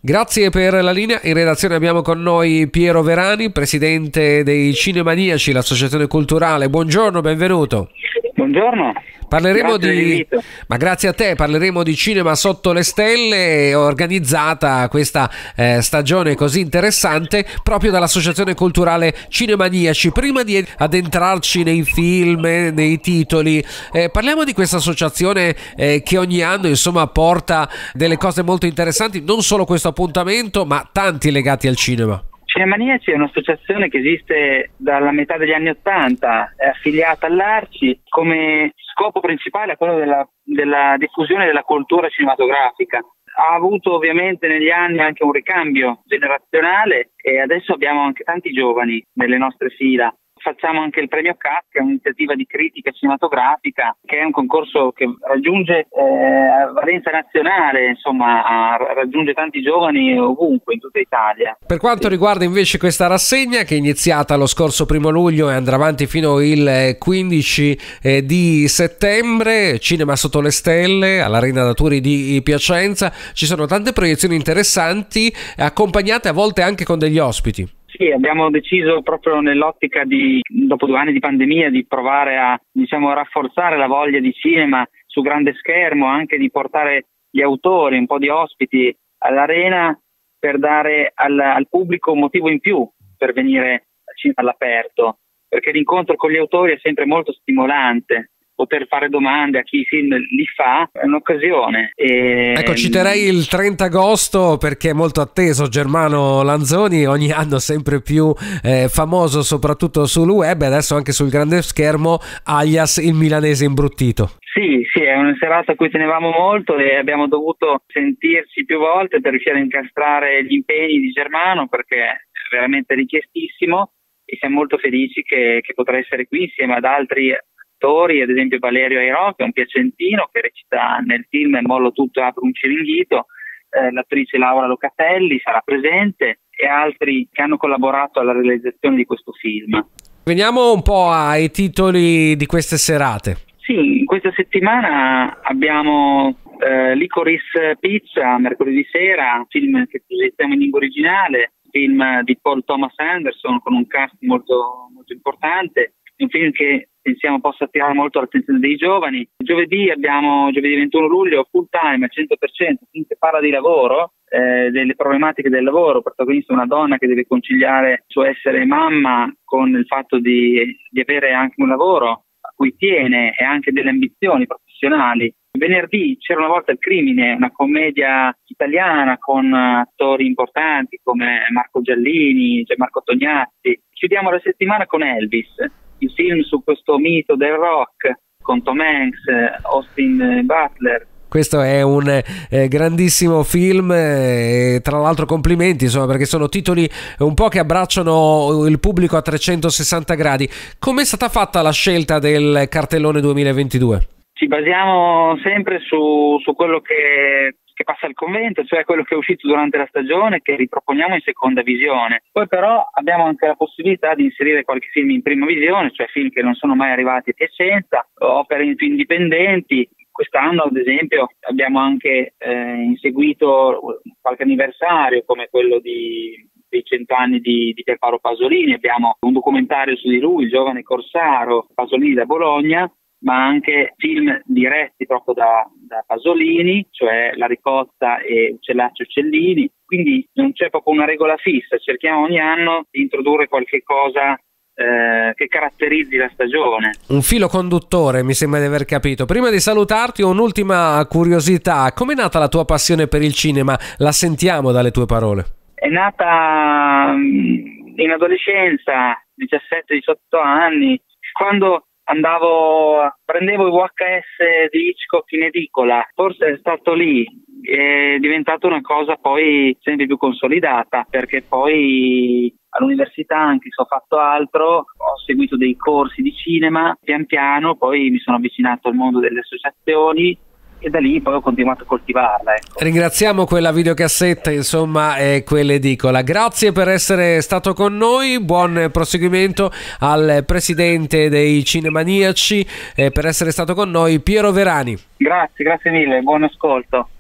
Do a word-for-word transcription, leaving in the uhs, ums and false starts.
Grazie per la linea. In redazione abbiamo con noi Piero Verani, presidente dei Cinemaniaci, l'associazione culturale. Buongiorno, benvenuto. Buongiorno. Parleremo grazie di ma grazie a te, parleremo di Cinema sotto le stelle, organizzata questa eh, stagione così interessante proprio dall'associazione culturale Cinemaniaci. Prima di addentrarci nei film, nei titoli, eh, parliamo di questa associazione eh, che ogni anno insomma porta delle cose molto interessanti, non solo questo appuntamento ma tanti legati al cinema. Cinemaniaci è un'associazione che esiste dalla metà degli anni Ottanta, è affiliata all'Arci, come scopo principale è quello della, della diffusione della cultura cinematografica. Ha avuto ovviamente negli anni anche un ricambio generazionale e adesso abbiamo anche tanti giovani nelle nostre fila. Facciamo anche il premio C A C, che è un'iniziativa di critica cinematografica, che è un concorso che raggiunge eh, valenza nazionale, insomma raggiunge tanti giovani ovunque in tutta Italia. Per quanto riguarda invece questa rassegna, che è iniziata lo scorso primo luglio e andrà avanti fino il quindici eh, di settembre, Cinema sotto le stelle all'Arena da Turi di Piacenza, ci sono tante proiezioni interessanti accompagnate a volte anche con degli ospiti. Sì, abbiamo deciso proprio nell'ottica di, dopo due anni di pandemia, di provare a, diciamo, rafforzare la voglia di cinema su grande schermo, anche di portare gli autori, un po' di ospiti all'Arena per dare al, al pubblico un motivo in più per venire al cinema all'aperto, perché l'incontro con gli autori è sempre molto stimolante. Poter fare domande a chi i film li fa è un'occasione. E... Ecco, citerei il trenta agosto perché è molto atteso Germano Lanzoni, ogni anno sempre più eh, famoso soprattutto sul web e adesso anche sul grande schermo, alias il milanese imbruttito. Sì, sì, è una serata a cui tenevamo molto e abbiamo dovuto sentirci più volte per riuscire a incastrare gli impegni di Germano, perché è veramente richiestissimo e siamo molto felici che, che potrà essere qui insieme ad altri attori, ad esempio Valerio Airò, che è un piacentino che recita nel film Mollo tutto e apro un ciringhito, eh, l'attrice Laura Locatelli sarà presente e altri che hanno collaborato alla realizzazione di questo film. Veniamo un po' ai titoli di queste serate. Sì, in questa settimana abbiamo eh, Licorice Pizza, mercoledì sera, film che progettiamo in lingua originale, film di Paul Thomas Anderson con un cast molto, molto importante, un film che pensiamo possa attirare molto l'attenzione dei giovani. Giovedì abbiamo, giovedì ventuno luglio, Full Time al cento per cento, film che parla di lavoro, eh, delle problematiche del lavoro, protagonista una donna che deve conciliare il suo essere mamma con il fatto di, di avere anche un lavoro a cui tiene e anche delle ambizioni professionali. Venerdì C'era una volta il crimine, una commedia italiana con attori importanti come Marco Giallini, Gianmarco Tognazzi. Chiudiamo la settimana con Elvis, il film su questo mito del rock con Tom Hanks, Austin Butler. Questo è un eh, grandissimo film e tra l'altro complimenti, insomma, perché sono titoli un po' che abbracciano il pubblico a trecentosessanta gradi. Com'è stata fatta la scelta del cartellone duemilaventidue? Ci basiamo sempre su, su quello che, che passa al convento, cioè quello che è uscito durante la stagione, che riproponiamo in seconda visione. Poi però abbiamo anche la possibilità di inserire qualche film in prima visione, cioè film che non sono mai arrivati a Piacenza, opere indipendenti. Quest'anno, ad esempio, abbiamo anche eh, inseguito qualche anniversario, come quello di, dei cent'anni di, di Pierpaolo Pasolini. Abbiamo un documentario su di lui, il giovane corsaro Pasolini da Bologna, ma anche film diretti proprio da, da Pasolini, cioè La ricotta e Uccellacci Uccellini. Quindi non c'è proprio una regola fissa, cerchiamo ogni anno di introdurre qualche cosa eh, che caratterizzi la stagione. Un filo conduttore, mi sembra di aver capito. Prima di salutarti ho un'ultima curiosità: com'è nata la tua passione per il cinema? La sentiamo dalle tue parole. È nata in adolescenza, diciassette diciotto anni, quando andavo, prendevo i V H S di Hitchcock in edicola. Forse è stato lì, è diventata una cosa poi sempre più consolidata, perché poi all'università anche se ho fatto altro, ho seguito dei corsi di cinema, pian piano poi mi sono avvicinato al mondo delle associazioni e da lì poi ho continuato a coltivarla. Ecco. Ringraziamo quella videocassetta, insomma, e quell'edicola. Grazie per essere stato con noi, buon proseguimento al presidente dei Cinemaniaci, eh, per essere stato con noi, Piero Verani. Grazie, grazie mille, buon ascolto.